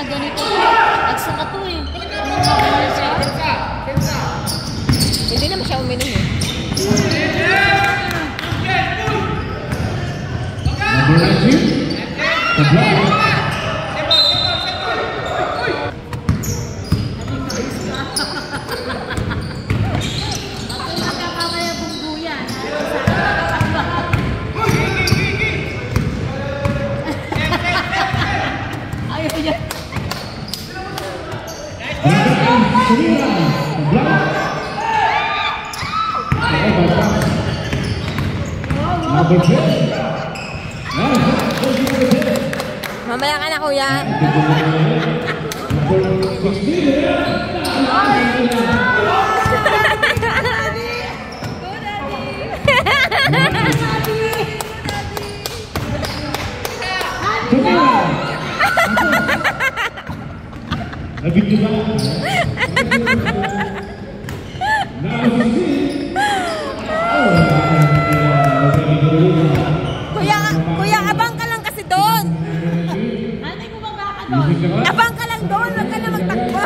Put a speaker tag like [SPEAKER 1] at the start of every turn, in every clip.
[SPEAKER 1] ganito. Extra na to eh.
[SPEAKER 2] Hindi naman siya uminom eh.
[SPEAKER 3] Number 19, Tabla.
[SPEAKER 2] Mamaya ka na, kuya. Kuya, abang ka lang kasi doon. Abang ka lang doon, huwag ka na magtakbo.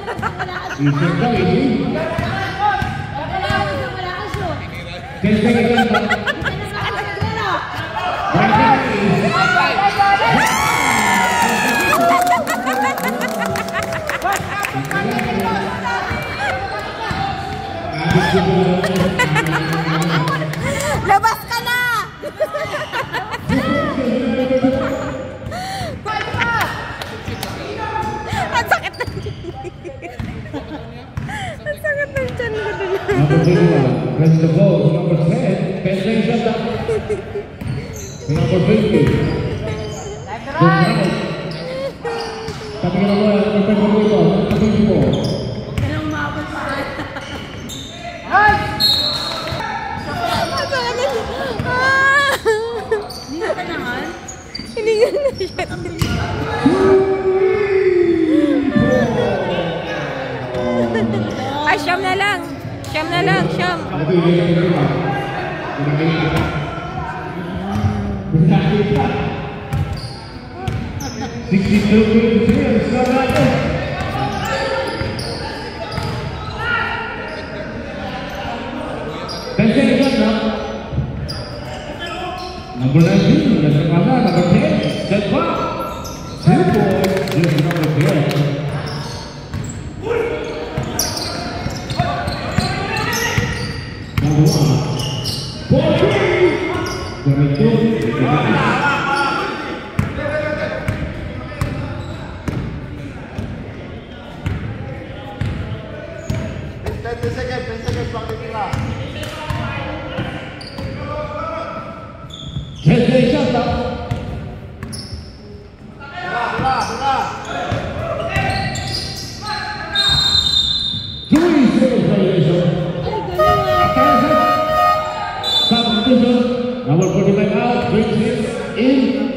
[SPEAKER 2] Labas ka na! Ang sakit ng ang sakit ng tiyan ko dun.
[SPEAKER 3] Press the ball, number 10, Pending shot up. Number 50. Tapi ka naman, number 24.
[SPEAKER 2] Hindi nga na siya. Ay, siyam na lang. Siyam na lang, siyam.
[SPEAKER 3] 62. Number 19, number 10, step back. 2 points, this is number 10. Number 1, 42, 22.
[SPEAKER 4] 10 seconds, pakikita.
[SPEAKER 3] 10 shot up. Substitution, number 45 out, brings it in.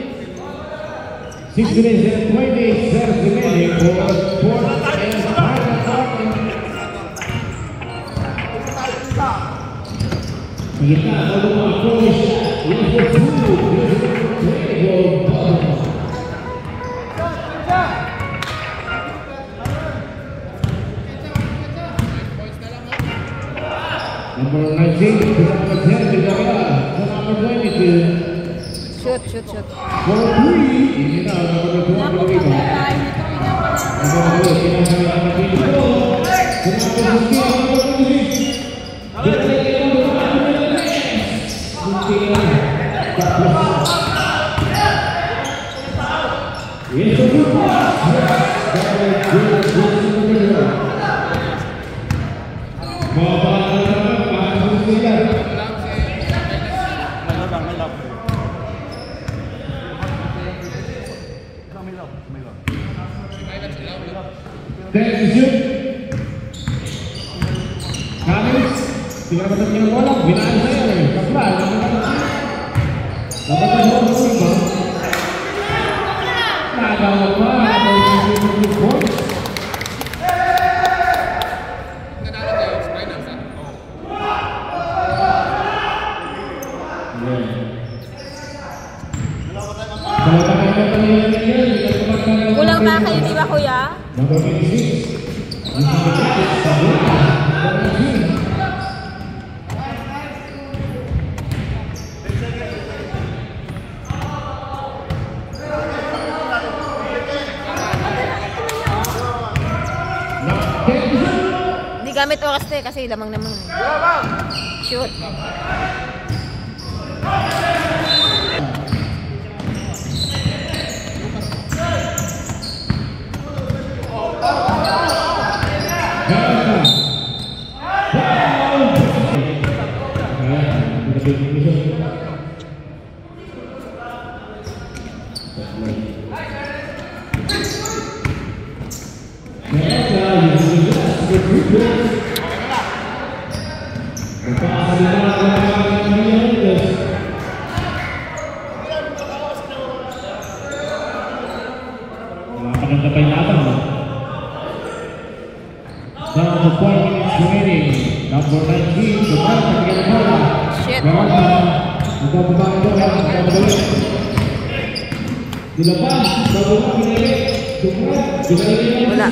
[SPEAKER 3] 6 minutes and 20 seconds remaining for fourth and final quarter. Kita mau approach level 2, number 19, number 10, number 22.
[SPEAKER 2] Shoot.
[SPEAKER 3] For 3, ini number 25. Tinggal bertemu bola, binaan saya nih, kapal. Dapat bola semua. Ada apa? Ada
[SPEAKER 2] Kulang takay, di ba kuya?
[SPEAKER 3] Number 26.
[SPEAKER 2] Hindi gamit oras to eh, kasi lamang naman. Shoot.
[SPEAKER 3] Down to 4 minutes remaining. Number 19, kembali ke bola.
[SPEAKER 2] Shit.
[SPEAKER 3] Untuk pemain bola dilepas, bola milik
[SPEAKER 2] Wala.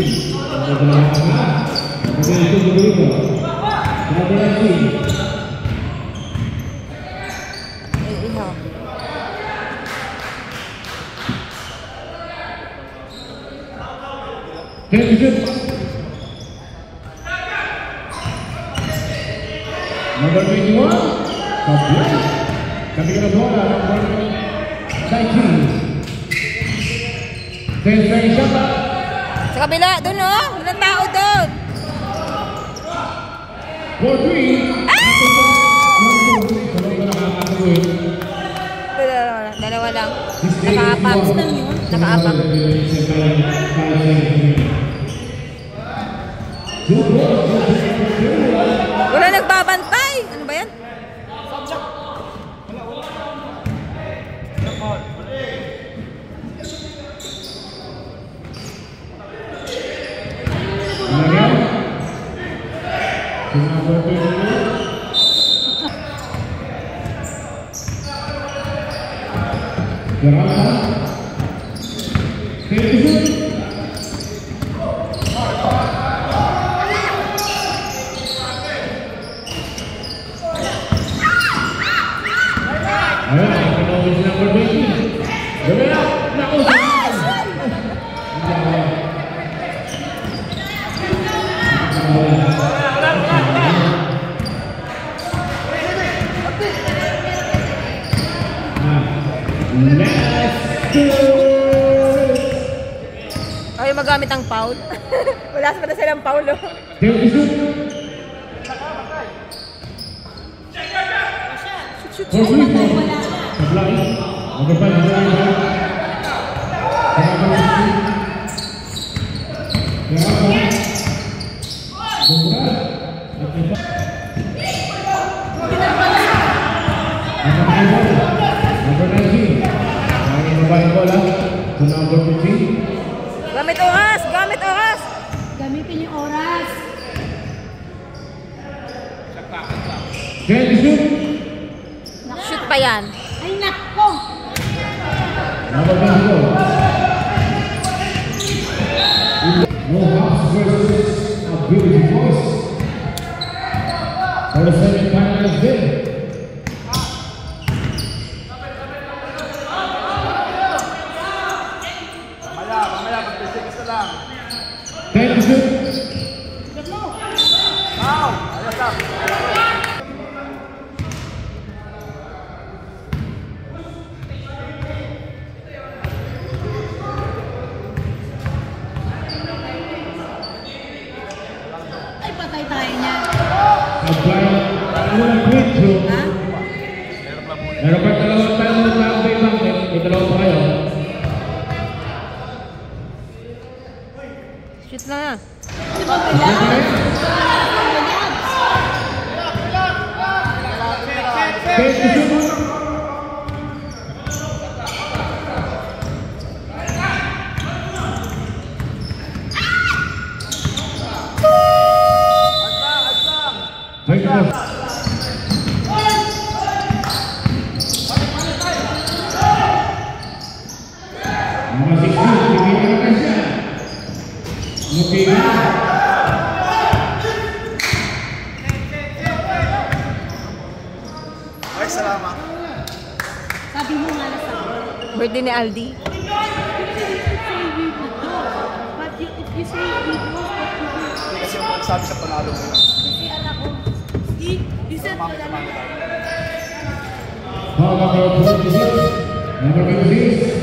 [SPEAKER 2] Ihaw.
[SPEAKER 3] Number 21, kami kena bola number 19. Desai siapa?
[SPEAKER 2] Sa kabila, doon oh. Walang tao doon.
[SPEAKER 3] 4-3.
[SPEAKER 2] Dalawa lang. Naka-apak. Naka-apak. Wala nagbabantay. Ano ba yan? Ayaw magamit ang foul. Wala sa pala silang foul. Oh. Shoot. Gamit oras! Gamit oras!
[SPEAKER 1] Gamitin yung oras.
[SPEAKER 2] Shoot pa yan.
[SPEAKER 1] Ay, nako!
[SPEAKER 3] For the semi-finals game.
[SPEAKER 4] Mamaya, mag-practice ka lang.
[SPEAKER 3] 10 to shoot.
[SPEAKER 4] Ayos lang.
[SPEAKER 1] Ay, patay tayo niya.
[SPEAKER 3] Apply. Ano na quit through.
[SPEAKER 2] Ha?
[SPEAKER 3] Meron pa dalawang tayo ng tambay lang. May dalawa pa kayo.
[SPEAKER 2] Shoot na.
[SPEAKER 4] Ay, salamat.
[SPEAKER 1] Sabi mo nga na sa
[SPEAKER 2] Birthday ni Aldi.
[SPEAKER 1] But if you say we do, what you do?
[SPEAKER 4] Kasi yung sabi sa panalo mo yun.
[SPEAKER 1] Kasi anak ko, you said
[SPEAKER 4] Mami,
[SPEAKER 1] wala
[SPEAKER 4] mami
[SPEAKER 1] na.
[SPEAKER 4] tayo.
[SPEAKER 3] Foul number 26. Number 26.